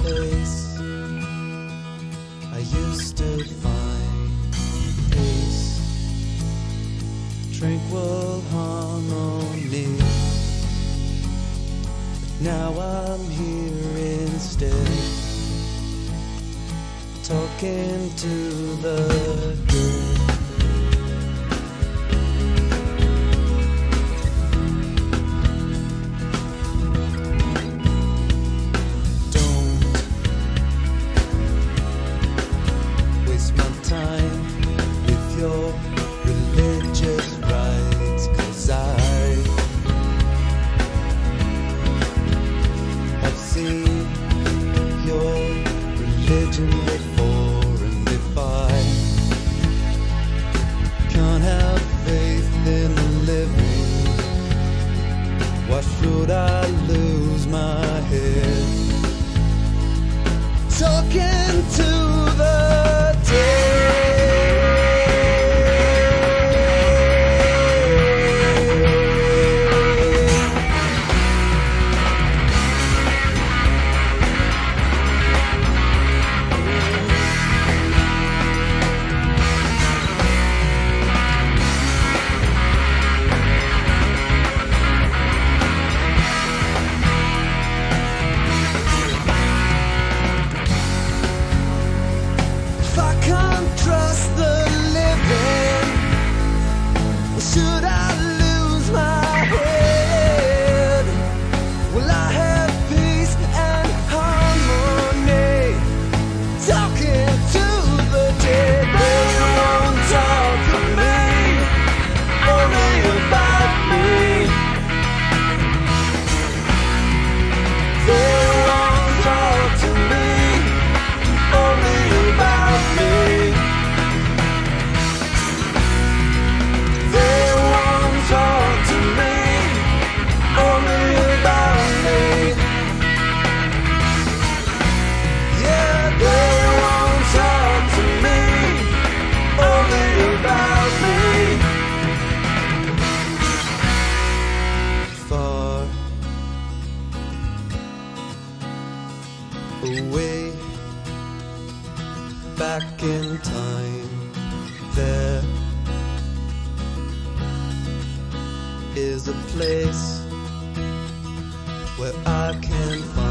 place I used to find peace, tranquil harmony. But now I'm here instead, talking to the dead. Before, and if I can't have faith in living, why should I lose my head talking to the dead? Should I lose my head? Will I have peace and harmony? Talking to the dead. They won't talk to me, only about me. They won't talk to me, only about me. Away back in time, there is a place where I can find